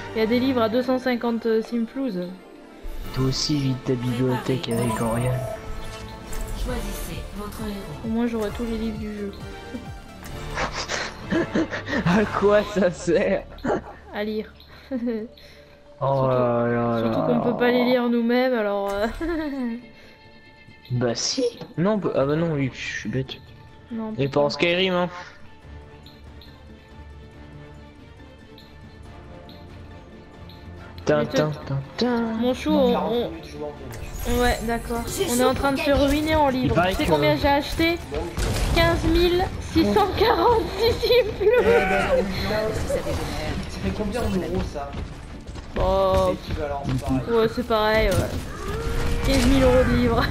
Il y a des livres à 250 Simflouz. Toi aussi, vide ta bibliothèque avec Oriane. Choisissez votre héros. Au moins j'aurai tous les livres du jeu. À quoi ça sert? À lire. Oh là là Surtout là qu'on peut pas les lire nous-mêmes, alors... Bah si. Non, ah bah non, oui, je suis bête. non, Et pas en Skyrim, hein. Mon chou, ouais, d'accord. On est en train de se ruiner en livres. Tu sais combien j'ai acheté? 15 646 Simflouz. Ça fait combien en euros ça? Oh, C'est équivalent, pareil. ouais, c'est pareil, ouais. 15 000 euros de livres.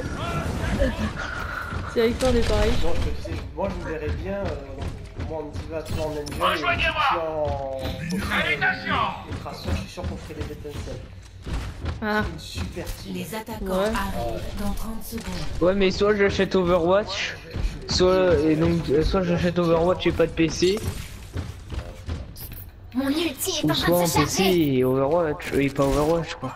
C'est avec toi, on est pareil. Moi je me verrais bien, moi on y va toi en Angel et toi en Ultrason, je suis sûr qu'on ferait des étincelles. Ah. Une super team. Les attaquants Ouais. arrivent dans 30 secondes. Ouais, mais soit j'achète Overwatch, soit j'achète Overwatch et pas de PC, Mon ulti est ou en soit train en de se PC charger. et Overwatch, et pas Overwatch quoi.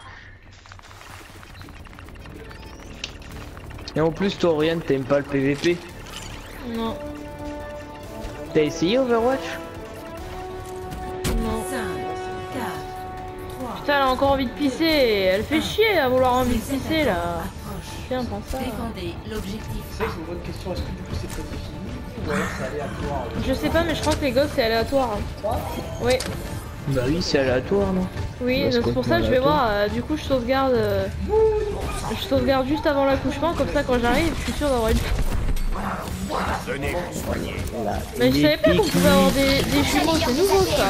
Et en plus, toi, Oriane, t'aimes pas le PVP. Non, T'as essayé Overwatch? non. 5, 4, 3. Putain, elle a encore envie de pisser. Elle fait chier à vouloir envie de pisser là. Approche. Tiens, prends ça. Défendez l'objectif. Ça c'est une bonne question, est-ce que du coup c'est prédéfini ou alors c'est aléatoire? Je sais pas, mais je crois que les gosses c'est aléatoire. Hein. Oui, Bah oui, c'est aléatoire, non? oui, Bah, c'est c'est pour ça que je vais complètement voir. Du coup, je sauvegarde juste avant l'accouchement, comme ça quand j'arrive, je suis sûr d'avoir une. Mais je savais pas qu'on pouvait avoir des jumeaux, c'est nouveau ça.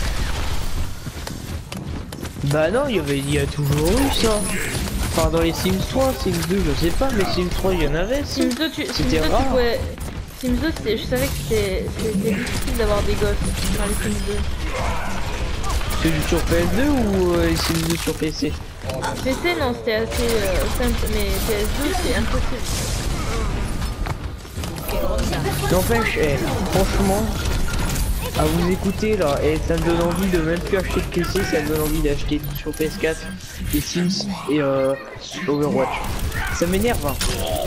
Bah non, il y a toujours eu ça. Enfin, dans les Sims 3, Sims 2, je sais pas, mais Sims 3, il y en avait. Sims 2, tu rare. pouvais. Sims 2, je savais que c'était difficile d'avoir des gosses dans les Sims 2. C'est du sur PS2 ou les Sims 2 sur PC? PC, non, c'était assez simple, mais PS2, c'est impossible. N'empêche, franchement, à vous écouter là, et ça me donne envie de même plus acheter de PC, ça me donne envie d'acheter sur PS4 les Sims et Overwatch. Ça m'énerve, hein.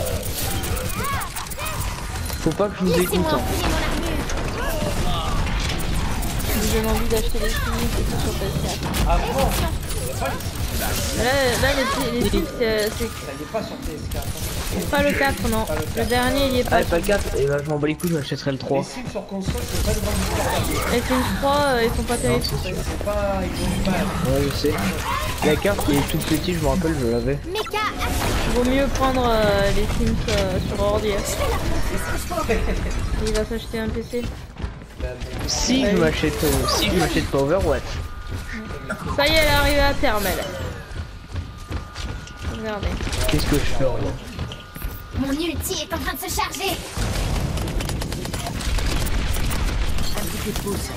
Faut pas que je vous écoute, hein. J'ai envie d'acheter les Sims et tout sur PS4. Ah bon? Là les Sims, c'est Ça y est pas sur PS4. pas le 4, non. Le dernier, il y est pas. Ah, pas le 4, et bah je m'en bats les couilles, je m'achèterai le 3. Les Sims sur console, c'est pas de grande histoire. Les Sims 3, ils sont pas terribles. C'est pas... Ils ont pas... Ouais, je sais. La carte qui est toute petite, je me rappelle, je l'avais. Mecha, Vaut mieux prendre les Sims sur ordi. Il va s'acheter un PC. Si je m'achète pas Overwatch. Ça y est, elle est arrivée à terme, elle. Regardez. Qu'est-ce que je fais en mon ulti est en train de se charger. Un petit coup de pouce.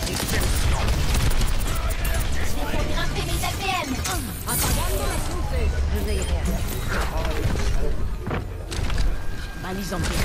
Je vais grimper mes APM. Je vais y aller. Balise en place.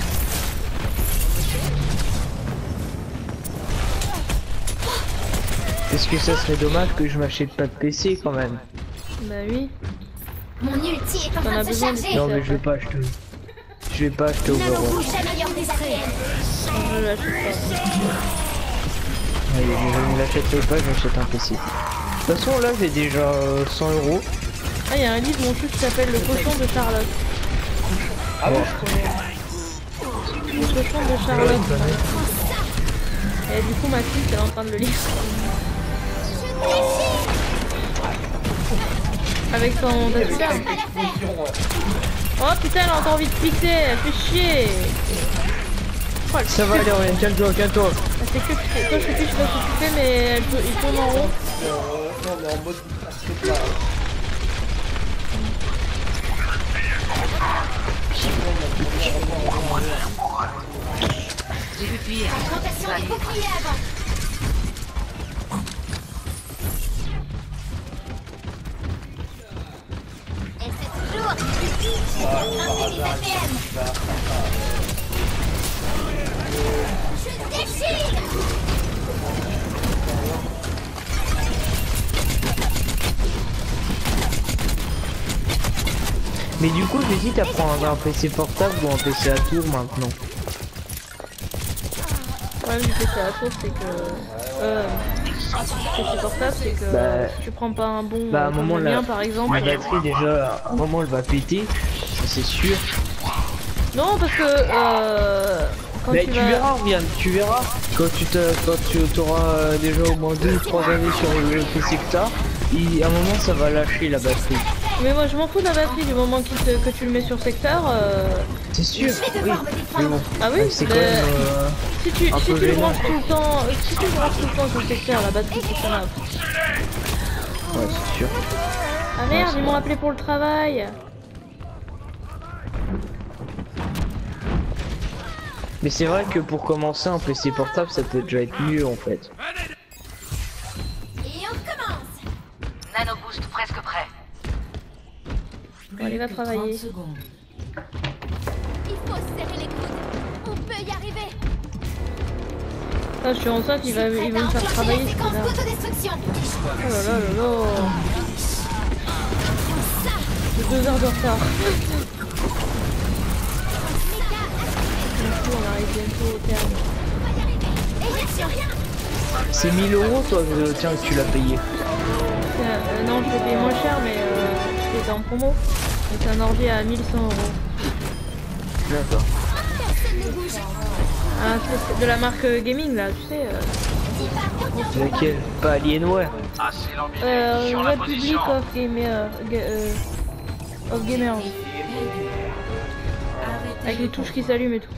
Est-ce que ça serait dommage que je m'achète pas de PC quand même? Bah oui. Mon ulti est en T'en train as de se besoin de charger. Non mais je vais pas acheter. Je vais pas acheter Nano Overwatch. bouge améliore des APM. Je l'achète Allez, je ne l'achèterai pas, j'achète un PC. De toute façon là j'ai déjà 100 €. pas. Ah, il y a un livre, mon chou, qui s'appelle Le cochon de Charlotte. Ah bon, je connais. Le cochon de Charlotte. Et du coup, ma fille, elle est en train de le lire. Avec son dessert. Oh putain, elle a encore envie de pisser, elle fait chier. Oh, Ça va aller, Oriane, calme-toi, calme-toi. elle fait que pisser. Toi, je sais plus, je sais pas ce que tu fais, mais il tourne en rond. Non, on est en mode... là. J'ai vu pire. Augmentation des boucliers avant. Et c'est toujours ulti. Je vais grimper mes APM. Je déchire. Mais du coup, j'hésite à prendre un PC portable ou un PC à tour maintenant. Le problème du PC à tour, c'est que... PC portable, c'est que si tu prends pas un bon à un moment, le mien, par exemple... La batterie, déjà, à un moment, elle va péter, ça c'est sûr. Non, parce que... quand mais tu verras, Rian, tu verras. Quand tu auras déjà au moins 2 ou 3 années sur le PC que t'as, à un moment, ça va lâcher la batterie. Mais moi, je m'en fous de la batterie du moment que tu le mets sur secteur. C'est sûr, oui. Mais bon, ah oui, c'est quand même... si tu le branches tout le temps, sur le secteur, la batterie fonctionne. Ouais, c'est sûr. Ah merde, ils m'ont appelé pour le travail. Mais c'est vrai que pour commencer un PC portable, ça peut déjà être mieux en fait. Et on commence. Nanoboost presque prêt. Bon, allez, va travailler. 30 secondes. Il faut serrer les coudes. On peut y arriver. Ah, je suis enceinte, il va me faire travailler ce connard. D'autodestruction. Oh là là là là. J'ai 2 heures de retard. On arrive bientôt au terme. C'est 1000 € toi, tiens, que tu l'as payé. Non, je l'ai payé moins cher, mais c'était en promo. C'est un ordi à 1100 €. D'accord. Personne ne bouge. C'est de la marque gaming là, tu sais. Laquelle? Pas Alienware. Republic of Gamers. Of Gamers. Avec les touches qui s'allument et tout.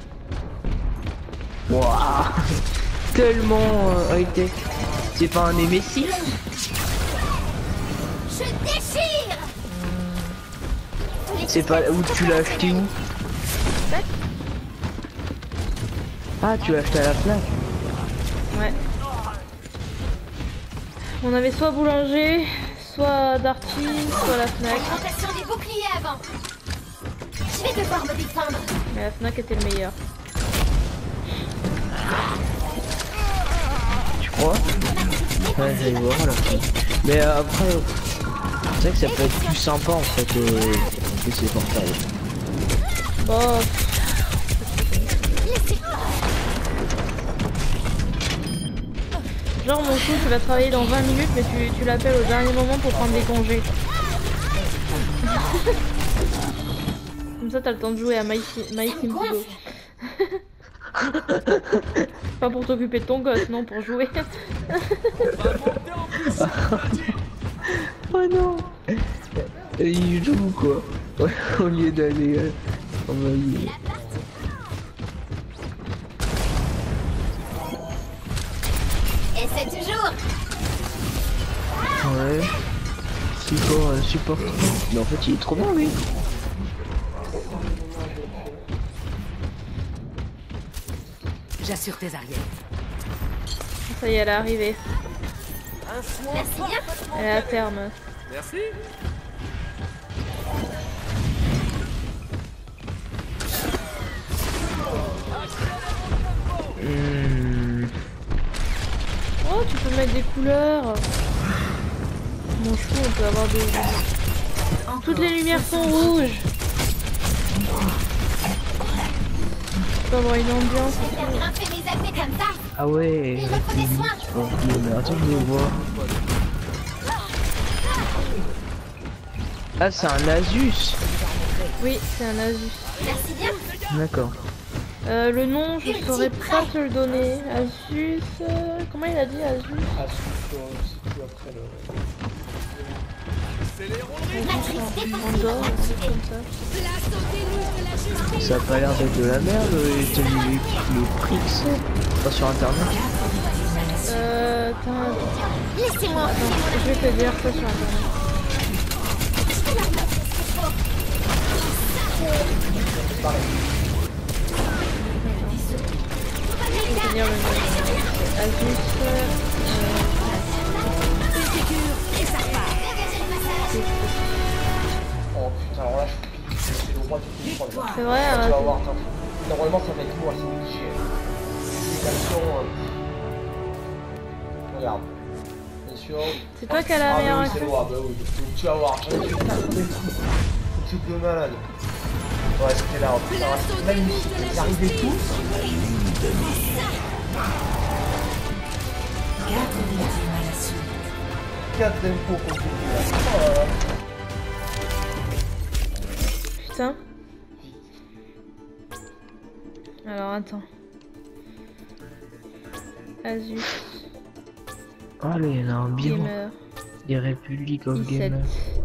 Wouah. Tellement high-tech. C'est pas un Nemesis? Je déchire. C'est pas où tu l'as acheté où? Ah, tu l'as acheté à la Fnac. Ouais. On avait soit Boulanger, soit Darty, soit la Fnac. Augmentation des boucliers avant. Je vais devoir me défendre. Mais la Fnac était le meilleur. Tu crois? Ouais, je vais voir là. Mais après, c'est vrai que ça peut être plus sympa en fait que ces portails. Bon. Genre mon chou, tu vas travailler dans 20 minutes, mais tu l'appelles au dernier moment pour prendre des congés. Comme ça, t'as le temps de jouer à My Sim Go. Pas pour t'occuper de ton gosse, non, pour jouer. Oh non. Et il joue quoi? Ouais, au lieu d'aller envahir. Et c'est toujours. Ouais. Support. Mais en fait il est trop bon lui. J'assure tes arrières. Ça y est, elle est arrivée. Merci bien. Elle est à terme. Merci. Oh, tu peux mettre des couleurs. Mon chou, on peut avoir des... Toutes les lumières sont rouges. On peut avoir une ambiance. J'ai grimpé mes abris comme ça. Ah ouais. Il me faut des soins. Bon, mais attends, je vais voir. Ah, c'est un Asus. Oui, c'est un Asus. Merci bien. D'accord. Le nom, je saurais pas te le donner. Asus... comment il a dit Asus? Ah, c'est plus après le... Matrice Andorre, un truc comme ça. Ça a pas l'air d'être de la merde, j'ai vu les prix que c'est. Pas sur internet. Laissez-moi. Attends, je vais te dire ça sur internet. Je vais te dire le nom. Asus... Oh putain, alors là, c'est le roi du contrôle. C'est vrai, Tu vas voir, attends. Normalement, ça va être moi, c'est obligé. L'utilisation... Regarde. Bien sûr. C'est toi qui as la meilleure oui, accès. c'est moi, bah oui. Donc, tu vas voir, j'en ai fait 4 des trucs. Faut truc de malade. Ouais, c'était là, putain, c'était magnifique. Ils arrivaient tous. 4 infos compliquées là. Oh là là. Putain. Alors attends. Asus. Allez, là, un bilan. Gamer. Des Republic of 17. Gamers.